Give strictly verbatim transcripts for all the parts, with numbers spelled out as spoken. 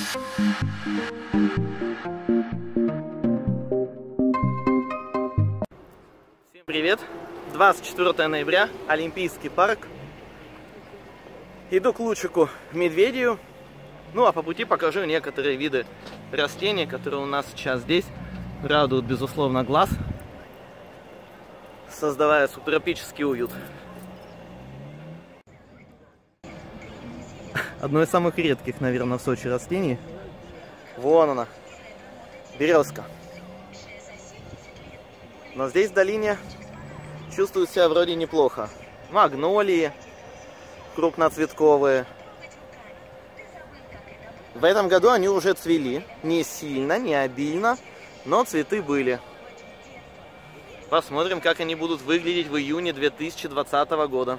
Всем привет! двадцать четвёртое ноября, Олимпийский парк. Иду к Лучику Медведию. Ну а по пути покажу некоторые виды растений, которые у нас сейчас здесь радуют, безусловно, глаз, создавая субтропический уют. Одно из самых редких, наверное, в Сочи растений. Вон она, березка. Но здесь в долине чувствуют себя вроде неплохо. Магнолии крупноцветковые. В этом году они уже цвели. Не сильно, не обильно, но цветы были. Посмотрим, как они будут выглядеть в июне две тысячи двадцатого года.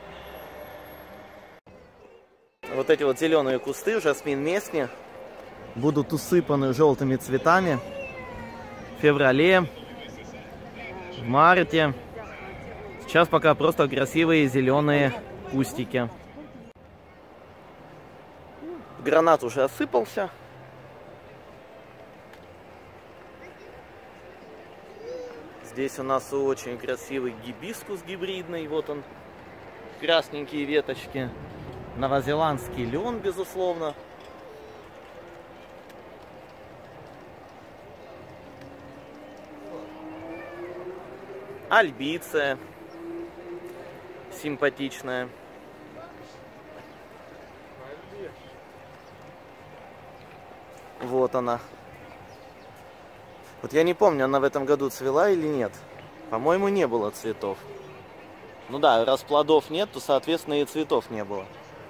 Вот эти вот зеленые кусты, жасмин местни, будут усыпаны желтыми цветами в феврале, в марте. Сейчас пока просто красивые зеленые кустики. Гранат уже осыпался. Здесь у нас очень красивый гибискус гибридный. Вот он, красненькие веточки. Новозеландский лен, безусловно. Альбиция. Симпатичная. Вот она. Вот я не помню, она в этом году цвела или нет. По-моему, не было цветов. Ну да, раз плодов нет, то, соответственно, и цветов не было.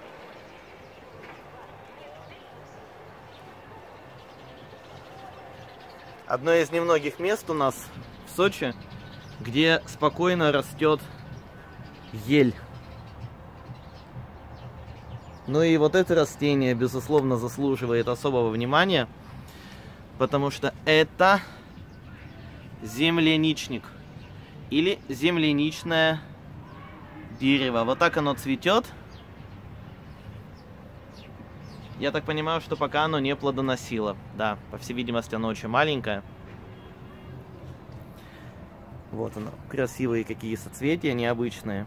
Одно из немногих мест у нас в Сочи, где спокойно растет ель. Ну и вот это растение, безусловно, заслуживает особого внимания, потому что это земляничник или земляничное дерево. Вот так оно цветет. Я так понимаю, что пока оно не плодоносило. Да, по всей видимости, оно очень маленькое. Вот оно, красивые какие соцветия, необычные.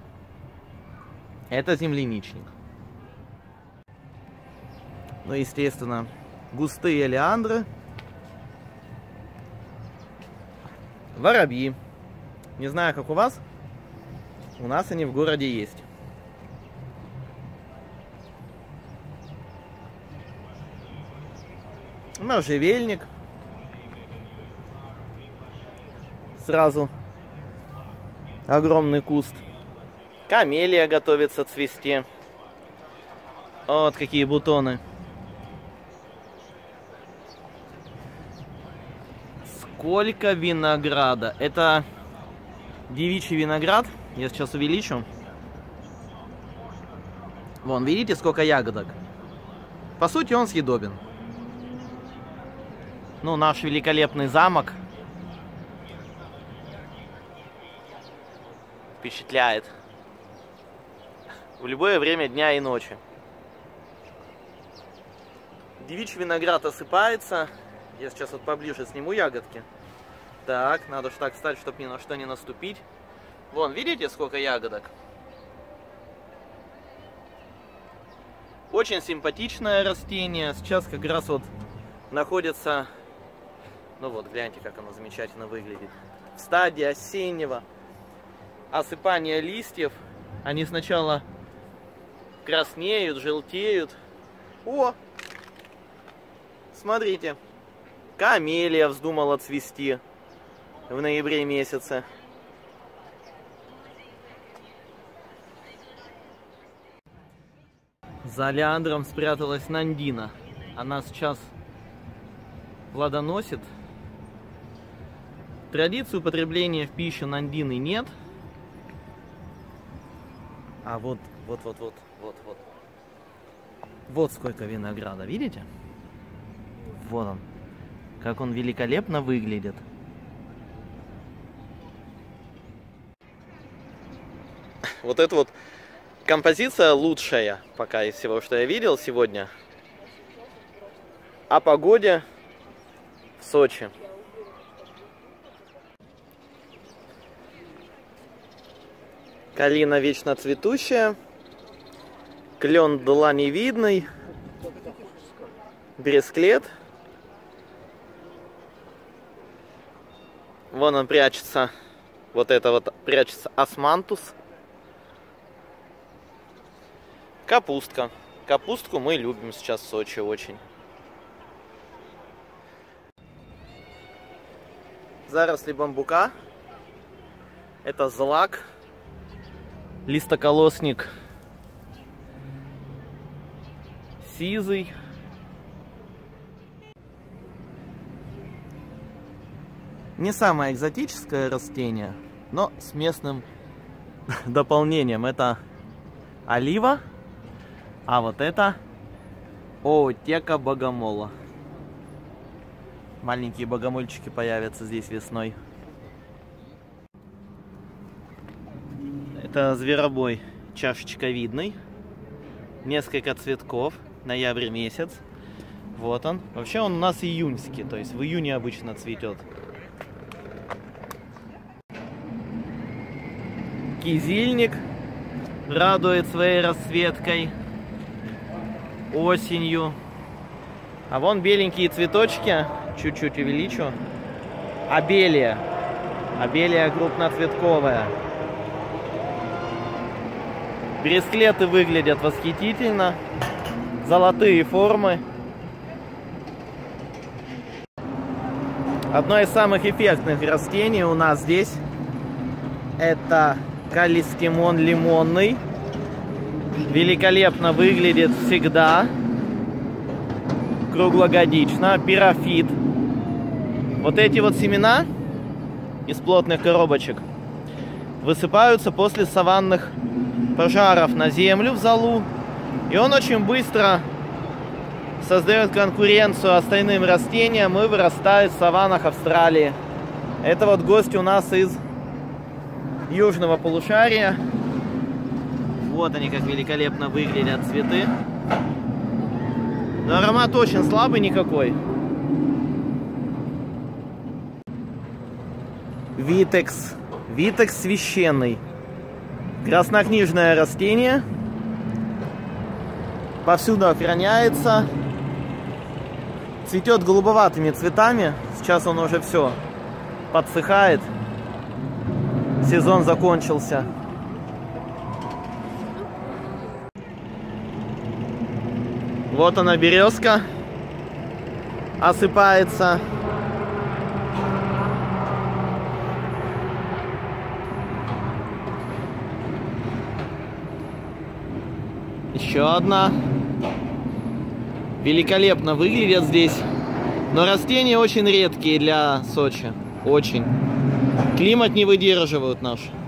Это земляничник. Ну, естественно, густые олеандры. Воробьи. Не знаю, как у вас. У нас они в городе есть. Можжевельник. Сразу огромный куст. Камелия готовится цвести. Вот какие бутоны. Сколько винограда. Это девичий виноград. Я сейчас увеличу. Вон, видите, сколько ягодок? По сути, он съедобен. Ну, наш великолепный замок впечатляет в любое время дня и ночи. Девичий виноград осыпается. Я сейчас вот поближе сниму ягодки. Так, надо же так встать, чтобы ни на что не наступить. Вон, видите, сколько ягодок? Очень симпатичное растение. Сейчас как раз вот находится... Ну вот, гляньте, как оно замечательно выглядит. В стадии осеннего осыпания листьев. Они сначала краснеют, желтеют. О! Смотрите. Камелия вздумала цвести в ноябре месяце. За олеандром спряталась нандина. Она сейчас плодоносит. Традиции употребления в пищу нандины нет. А вот, вот, вот, вот, вот, вот. Вот сколько винограда, видите? Вот он. Как он великолепно выглядит. Вот эта вот композиция лучшая пока из всего, что я видел сегодня. о погоде в Сочи. Калина вечно цветущая, клен дланевидный, бересклет. Вон он прячется, вот это вот прячется османтус. Капустка. Капустку мы любим сейчас в Сочи очень. Заросли бамбука. Это злак. Листоколосник сизый. Не самое экзотическое растение, но с местным дополнением. Это олива, а вот это оотека богомола. Маленькие богомольчики появятся здесь весной. Это зверобой чашечковидный. Несколько цветков. Ноябрь месяц. Вот он. Вообще он у нас июньский, то есть в июне обычно цветет. Кизильник радует своей расцветкой осенью. А вон беленькие цветочки. Чуть-чуть увеличу. Абелия. Абелия крупноцветковая. Бересклеты выглядят восхитительно. Золотые формы. Одно из самых эффектных растений у нас здесь это калистимон лимонный. Великолепно выглядит всегда. Круглогодично. Пирофит. Вот эти вот семена из плотных коробочек высыпаются после саванных пожаров на землю в золу. И он очень быстро создает конкуренцию остальным растениям и вырастает в саваннах Австралии. Это вот гость у нас из южного полушария. Вот они как великолепно выглядят цветы. Но аромат очень слабый, никакой. Витекс. Витекс священный. Краснокнижное растение. Повсюду охраняется. Цветет голубоватыми цветами. Сейчас он уже все подсыхает. Сезон закончился. Вот она, березка. Осыпается. Еще одна. Великолепно выглядят здесь. Но растения очень редкие для Сочи. Очень. Климат не выдерживают наш.